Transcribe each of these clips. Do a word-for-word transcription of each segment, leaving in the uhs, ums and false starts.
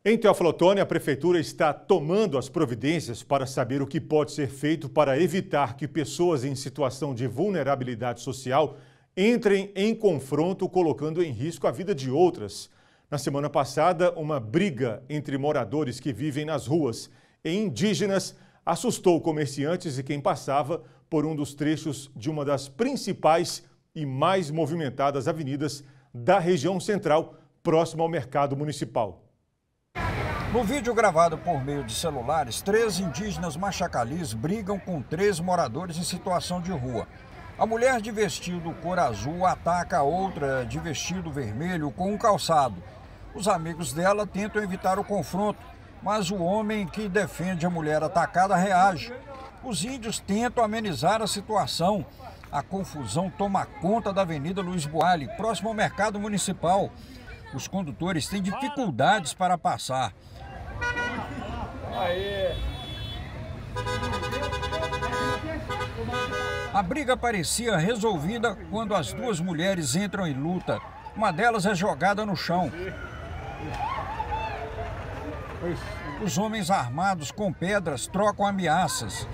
Em Teófilo Otoni, a Prefeitura está tomando as providências para saber o que pode ser feito para evitar que pessoas em situação de vulnerabilidade social entrem em confronto, colocando em risco a vida de outras. Na semana passada, uma briga entre moradores que vivem nas ruas e indígenas assustou comerciantes e quem passava por um dos trechos de uma das principais e mais movimentadas avenidas da região central, próximo ao mercado municipal. No vídeo gravado por meio de celulares, três indígenas machacalis brigam com três moradores em situação de rua. A mulher de vestido cor azul ataca a outra de vestido vermelho com um calçado. Os amigos dela tentam evitar o confronto, mas o homem que defende a mulher atacada reage. Os índios tentam amenizar a situação. A confusão toma conta da Avenida Luiz Boalli, próximo ao mercado municipal. Os condutores têm dificuldades para passar. A briga parecia resolvida quando as duas mulheres entram em luta. Uma delas é jogada no chão. Os homens armados com pedras trocam ameaças.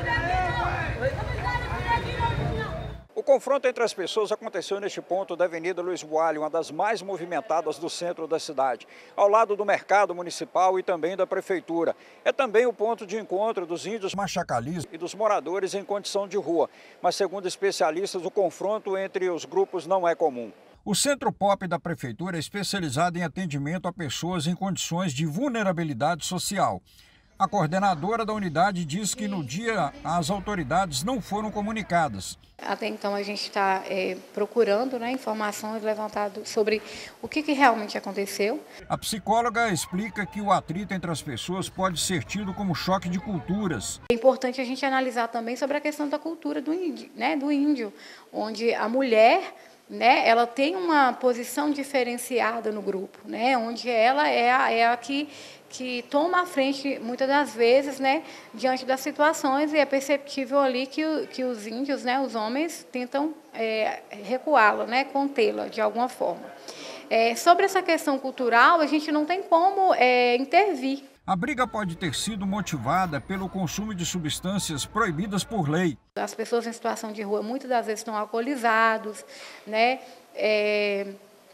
O confronto entre as pessoas aconteceu neste ponto da Avenida Luiz Boalli, uma das mais movimentadas do centro da cidade, ao lado do mercado municipal e também da prefeitura. É também o ponto de encontro dos índios machacalis e dos moradores em condição de rua, mas segundo especialistas, o confronto entre os grupos não é comum. O Centro Pop da prefeitura é especializado em atendimento a pessoas em condições de vulnerabilidade social. A coordenadora da unidade diz que no dia as autoridades não foram comunicadas. Até então a gente está é, procurando né, informações levantadas sobre o que, que realmente aconteceu. A psicóloga explica que o atrito entre as pessoas pode ser tido como choque de culturas. É importante a gente analisar também sobre a questão da cultura do índio, né, do índio, onde a mulher, né, ela tem uma posição diferenciada no grupo, né, onde ela é a, é a que, que toma a frente, muitas das vezes, né, diante das situações, e é perceptível ali que, que os índios, né, os homens, tentam é, recuá-la, né, contê-la de alguma forma. É, sobre essa questão cultural, a gente não tem como é, intervir. A briga pode ter sido motivada pelo consumo de substâncias proibidas por lei. As pessoas em situação de rua muitas das vezes estão alcoolizados, né? É,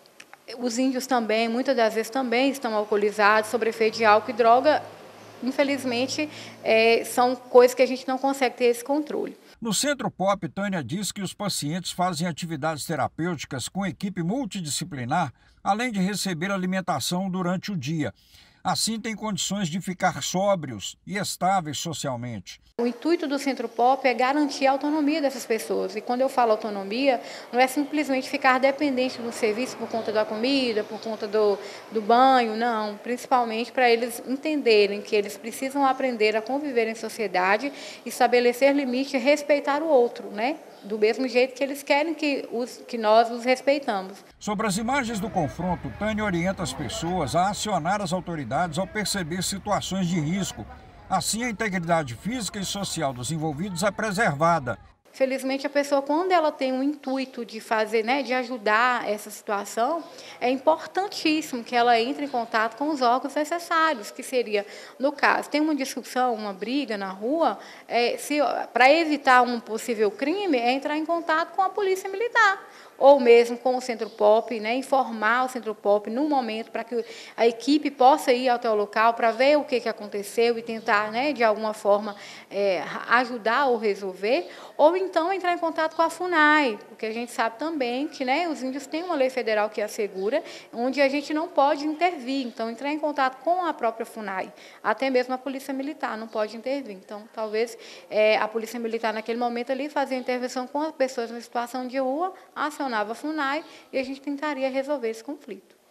os índios também, muitas das vezes também estão alcoolizados, sob efeito de álcool e droga. Infelizmente, é, são coisas que a gente não consegue ter esse controle. No Centro Pop, Tânia diz que os pacientes fazem atividades terapêuticas com equipe multidisciplinar, além de receber alimentação durante o dia. Assim, tem condições de ficar sóbrios e estáveis socialmente. O intuito do Centro Pop é garantir a autonomia dessas pessoas. E quando eu falo autonomia, não é simplesmente ficar dependente do serviço por conta da comida, por conta do, do banho, não. Principalmente para eles entenderem que eles precisam aprender a conviver em sociedade, estabelecer limite e respeitar o outro, né? Do mesmo jeito que eles querem que, os, que nós os respeitamos. Sobre as imagens do confronto, Tânia orienta as pessoas a acionar as autoridades ao perceber situações de risco. Assim, a integridade física e social dos envolvidos é preservada. Felizmente, a pessoa, quando ela tem um intuito de fazer, né, de ajudar essa situação, é importantíssimo que ela entre em contato com os órgãos necessários, que seria, no caso, tem uma discussão, uma briga na rua, é, para evitar um possível crime, é entrar em contato com a polícia militar, ou mesmo com o Centro Pop, né, informar o Centro Pop no momento para que a equipe possa ir até o local para ver o que, que aconteceu e tentar, né, de alguma forma, é, ajudar ou resolver, ou então entrar em contato com a FUNAI, porque a gente sabe também que, né, os índios têm uma lei federal que assegura, onde a gente não pode intervir, então entrar em contato com a própria FUNAI, até mesmo a Polícia Militar não pode intervir. Então, talvez é, a Polícia Militar, naquele momento ali, fazia intervenção com as pessoas em situação de rua, acionava a FUNAI e a gente tentaria resolver esse conflito.